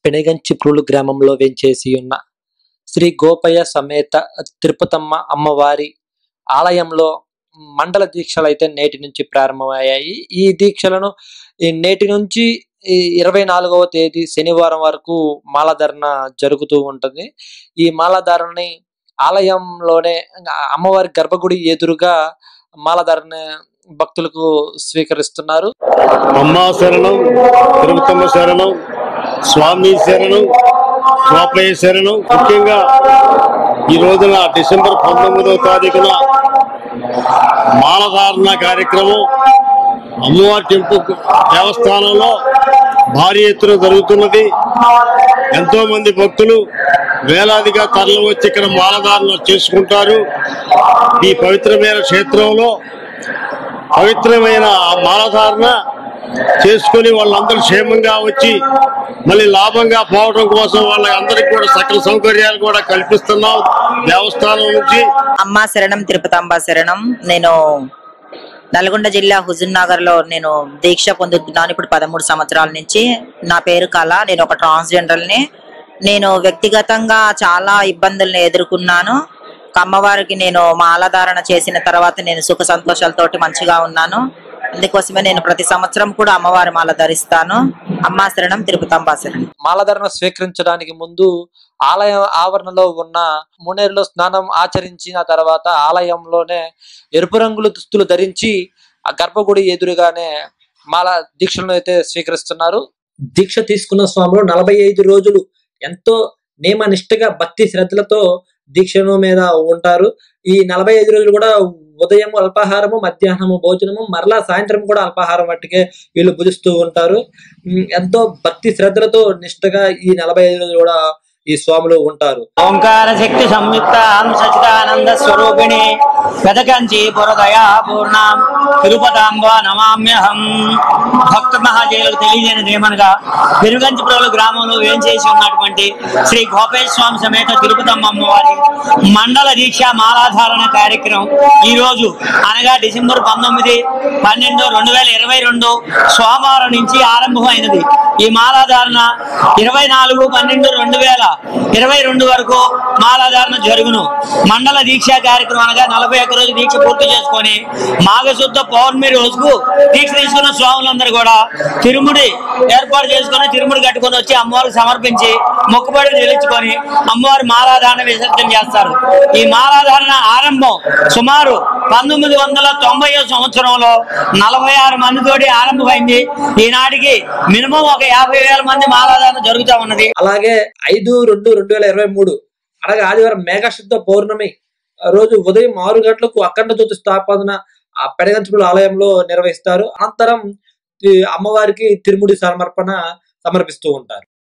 పెనుగంచిప్రోలు గ్రామంలో వేంచేసి ఉన్న శ్రీ గోపయ్య సమేత తిరుపతమ్మ అమ్మవారి ఆలయంలో మండల దీక్షలు అయితే నేటి నుంచి ప్రారంభమయ్యాయి. ఈ దీక్షలను నేటి నుంచి 24వ తేదీ శనివారం వరకు మాలధారణ జరుగుతూ ఉంటుంది. ఈ మాలధారణని ఆలయంలోనే అమ్మవారి గర్భగుడి ఎదురుగా మాలధారణ భక్తులకు స్వీకరిస్తున్నారు. అమ్మా శరణం, తిరుపతమ్మ శరణం, స్వామి శరణం, గోపయ్య శరణం. ముఖ్యంగా ఈ రోజున డిసెంబర్ 19వ తారీఖున మాలధారణ కార్యక్రమం అమ్మవారి టెంపుల్ దేవస్థానంలో భారీ ఎత్తున జరుగుతున్నది. ఎంతో మంది భక్తులు వేలాదిగా తరలి వచ్చి ఇక్కడ మాలధారణ చేసుకుంటారు. ఈ పవిత్రమైన క్షేత్రంలో పవిత్రమైన మాలధారణ చేసుకుని వాళ్ళందరూ క్షేమంగా వచ్చి మళ్ళీ లాభంగా పోవడం కోసం వాళ్ళందరికీ కూడా సకల సౌకర్యాలు కూడా కల్పిస్తున్నాం దేవస్థానం నుంచి. అమ్మా శరణం, తిరుపతమ్మ శరణం. నేను నల్గొండ జిల్లా హుజూర్ నగర్ లో నేను దీక్ష పొందుతున్నాను ఇప్పుడు 13 సంవత్సరాల నుంచి. నా పేరు కళ. నేను ఒక ట్రాన్స్జెండర్ ని. నేను వ్యక్తిగతంగా చాలా ఇబ్బందులను ఎదుర్కొన్నాను. అమ్మవారికి నేను మాలధారణ చేసిన తర్వాత నేను సుఖ సంతోషాలతోటి మంచిగా ఉన్నాను. అందుకోసమే నేను ప్రతి సంవత్సరం కూడా అమ్మవారి మాల ధరిస్తాను. అమ్మా శరణం, తిరుపతమ్మ శరణం. మాలధారణ స్వీకరించడానికి ముందు ఆలయ ఆవరణలో ఉన్న మునేరులో స్నానం ఆచరించిన తర్వాత ఆలయంలోనే ఎరుపు రంగుల దుస్తులు ధరించి ఆ గర్భగుడి ఎదురుగానే మాల దీక్షలను అయితే స్వీకరిస్తున్నారు. దీక్ష తీసుకున్న స్వాములు 45 రోజులు ఎంతో నియమనిష్టగా భక్తి శ్రద్ధలతో దీక్షను మీద ఉంటారు. ఈ 45 రోజులు కూడా ఉదయం అల్పాహారము, మధ్యాహ్నము భోజనము, మరలా సాయంత్రం కూడా అల్పాహారం మట్టుకే వీళ్ళు భుజిస్తూ ఉంటారు. ఎంతో భక్తి శ్రద్ధలతో నిష్టగా ఈ 45 రోజులు కూడా ఈ స్వాములు ఉంటారు. ఓంకార శక్తి సంయుక్త సచిదానంద స్వరూపిణి పెదకంచి పురదయా పూర్ణం తిరుపతాంబ నమామ్యహం. భక్త మహాజయులకు తెలియజేయనిది ఏమనగా పెనుగంచిప్రోలు గ్రామంలో వేంచేసి ఉన్నటువంటి శ్రీ గోపయ్య స్వామి సమేత తిరుపతమ్మ అమ్మవారి మండల దీక్ష మాలాధారణ కార్యక్రమం ఈ రోజు అనగా డిసెంబర్ 19, 12, 2022 సోమవారం నుంచి ఆరంభమైనది. ఈ మాలాధారణ 24, 12, 2022 వరకు మాలాధారణ జరుగును. మండల దీక్ష కార్యక్రమం అనగా 41 రోజు దీక్ష పూర్తి చేసుకొని మాఘశుద్ధ పౌర్ణమి రోజుకు దీక్ష తీసుకున్న స్వాములందరూ కూడా తిరుముడి ఏర్పాటు చేసుకుని తిరుముడి కట్టుకొని వచ్చి అమ్మవారికి సమర్పించి మొక్కుబడి చెల్లించుకొని అమ్మవారి మాలాధారణ విసర్జన చేస్తారు. ఈ మాలాధారణ ఆరంభం సుమారు 1990వ సంవత్సరంలో 46 మందితోటి ఆరంభమైంది. ఈనాటికి మినిమం ఒక 50,000 మంది మాలాధారణ జరుగుతూ ఉన్నది. అలాగే 5/2/2023 అనగా ఆదివారం మేఘశుద్ధ పౌర్ణమి రోజు ఉదయం 6 గంటలకు అఖండ జ్యోతి స్థాపన ఆ పెనుగంచిప్రోలు ఆలయంలో నిర్వహిస్తారు. అనంతరం అమ్మవారికి తిరుముడి సమర్పిస్తూ ఉంటారు.